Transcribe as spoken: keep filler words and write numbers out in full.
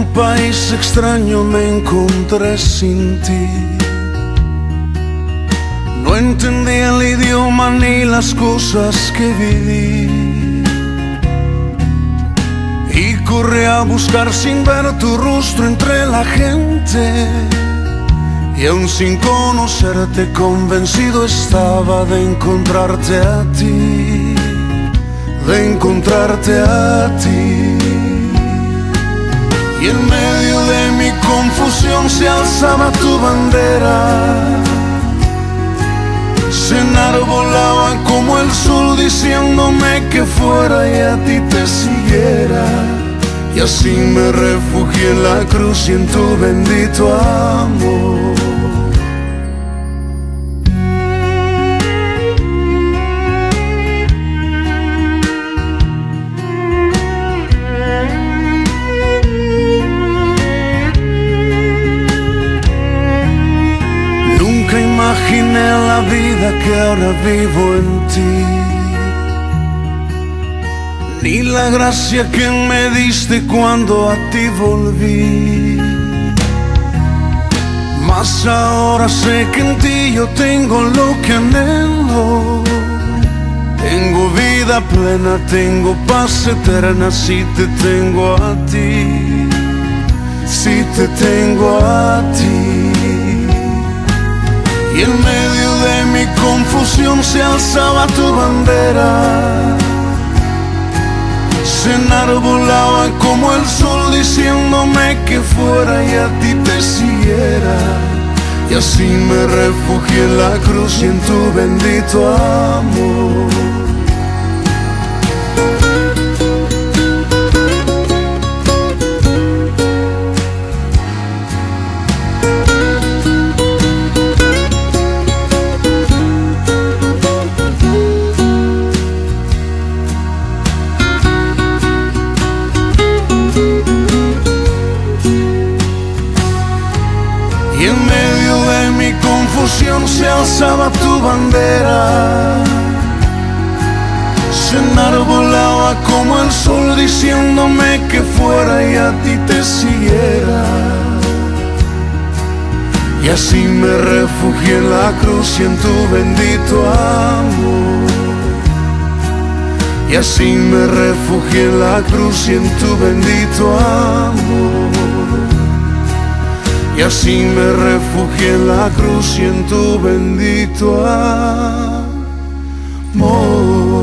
un país extraño me encontré sin ti. No entendía el idioma ni las cosas que viví, y corrí a buscar sin ver tu rostro entre la gente. Y aún sin conocerte, convencido estaba de encontrarte a ti, de encontrarte a ti. Y en medio de mi confusión se alzaba tu bandera, se enarbolaba como el sol diciéndome que fuera y a ti te siguiera. Y así me refugié en la cruz y en tu bendito amor. Nunca imaginé la vida que ahora vivo en ti, ni la gracia que me diste cuando a ti volví. Mas ahora sé que en ti yo tengo lo que anhelo. Tengo vida plena, tengo paz eterna si te tengo a ti, si te tengo a ti. Y en medio de mi confusión se alzaba tu bandera, se enarbolaba como el sol diciéndome que fuera y a ti te siguiera. Y así me refugié en la cruz y en tu bendito amor. Y en medio de mi confusión se alzaba tu bandera, se enarbolaba como el sol diciéndome que fuera y a ti te siguiera. Y así me refugié en la cruz y en tu bendito amor. Y así me refugié en la cruz y en tu bendito amor. Y así me refugié en la cruz y en tu bendito amor.